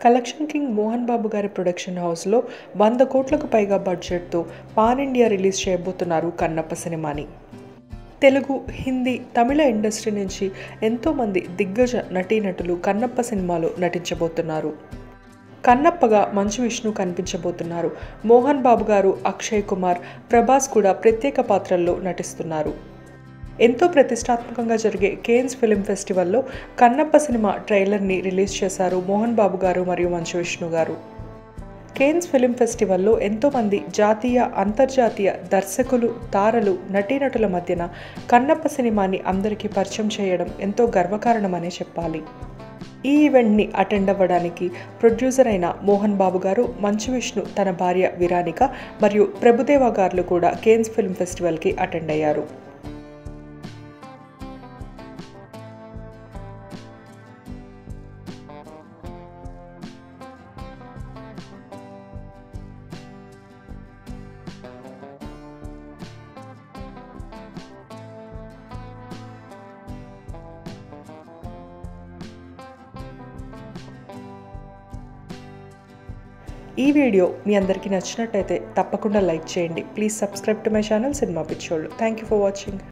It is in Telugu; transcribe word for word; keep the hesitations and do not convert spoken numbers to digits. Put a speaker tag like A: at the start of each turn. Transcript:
A: కలెక్షన్ కింగ్ మోహన్ బాబు గారి ప్రొడక్షన్ హౌస్లో వంద కోట్లకు పైగా బడ్జెట్తో పాన్ ఇండియా రిలీజ్ చేయబోతున్నారు కన్నప్ప సినిమాని. తెలుగు, హిందీ, తమిళ ఇండస్ట్రీ నుంచి ఎంతోమంది దిగ్గజ నటీనటులు కన్నప్ప సినిమాలో నటించబోతున్నారు. కన్నప్పగా మంచు విష్ణు కనిపించబోతున్నారు. మోహన్ బాబు గారు, అక్షయ్ కుమార్, ప్రభాస్ కూడా ప్రత్యేక పాత్రల్లో నటిస్తున్నారు. ఎంతో ప్రతిష్టాత్మకంగా జరిగే కేన్స్ ఫిల్మ్ ఫెస్టివల్లో కన్నప్ప సినిమా ట్రైలర్ని రిలీజ్ చేశారు మోహన్ బాబు గారు మరియు మంచు విష్ణు గారు. కేన్స్ ఫిల్మ్ ఫెస్టివల్లో ఎంతోమంది జాతీయ, అంతర్జాతీయ దర్శకులు, తారలు, నటీనటుల మధ్యన కన్నప్ప సినిమాని అందరికీ పరిచయం చేయడం ఎంతో గర్వకారణమనే చెప్పాలి. ఈ ఈవెంట్ని అటెండ్ అవ్వడానికి ప్రొడ్యూసర్ అయిన మోహన్ బాబు గారు, మంచు విష్ణు తన భార్య విరానిక మరియు ప్రభుదేవా గారు కూడా కేన్స్ ఫిల్మ్ ఫెస్టివల్కి అటెండ్ అయ్యారు. ఈ వీడియో మీ అందరికీ నచ్చినట్టయితే తప్పకుండా లైక్ చేయండి. Please subscribe to my channel cinema పిచ్చోళ్ళు. Thank you for watching.